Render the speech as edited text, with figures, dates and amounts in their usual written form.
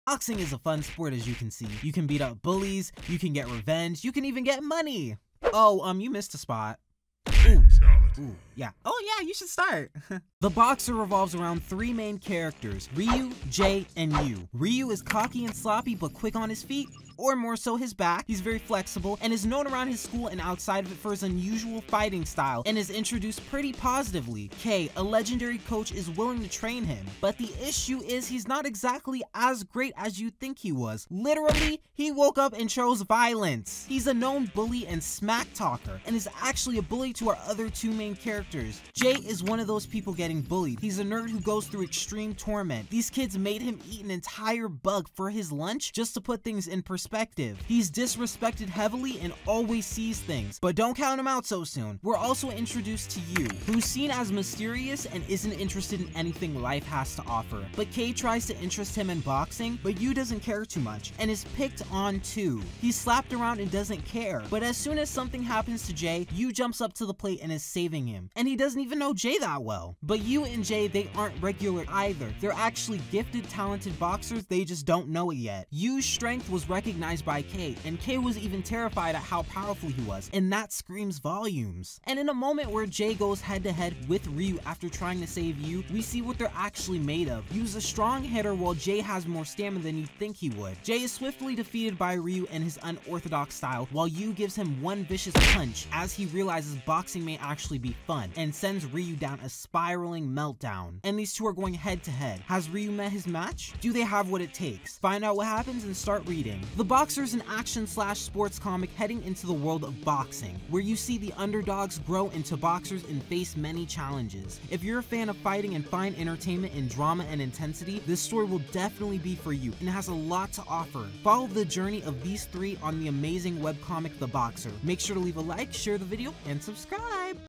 Boxing is a fun sport, as you can see. You can beat up bullies, you can get revenge, you can even get money. Oh, you missed a spot. Ooh, yeah. Oh yeah, you should start. The Boxer revolves around three main characters, Ryu, Jay, and Yu. Ryu is cocky and sloppy but quick on his feet, or more so his back. He's very flexible and is known around his school and outside of it for his unusual fighting style and is introduced pretty positively. Kay, a legendary coach, is willing to train him, but the issue is he's not exactly as great as you think he was. Literally, he woke up and chose violence. He's a known bully and smack talker and is actually a bully to our other two main characters. Jay is one of those people getting bullied. He's a nerd who goes through extreme torment. These kids made him eat an entire bug for his lunch just to put things in perspective. He's disrespected heavily and always sees things, but don't count him out so soon. We're also introduced to Yu, who's seen as mysterious and isn't interested in anything life has to offer. But Kay tries to interest him in boxing, but Yu doesn't care too much and is picked on too. He's slapped around and doesn't care, but as soon as something happens to Jay, Yu jumps up to the plate and is saving him. And he doesn't even know Jay that well. But Yu and Jay, they aren't regular either. They're actually gifted, talented boxers, they just don't know it yet. Yu's strength was recognized by Kay, and Kay was even terrified at how powerful he was, and that screams volumes. And in a moment where Jay goes head to head with Ryu after trying to save Yu, we see what they're actually made of. Yu's a strong hitter while Jay has more stamina than you'd think he would. Jay is swiftly defeated by Ryu and his unorthodox style, while Yu gives him one vicious punch as he realizes boxing may actually be fun, and sends Ryu down a spiraling meltdown. And these two are going head to head. Has Ryu met his match? Do they have what it takes? Find out what happens and start reading. The Boxer is an action/sports comic heading into the world of boxing, where you see the underdogs grow into boxers and face many challenges. If you're a fan of fighting and find entertainment in drama and intensity, this story will definitely be for you and has a lot to offer. Follow the journey of these three on the amazing webcomic The Boxer. Make sure to leave a like, share the video, and subscribe!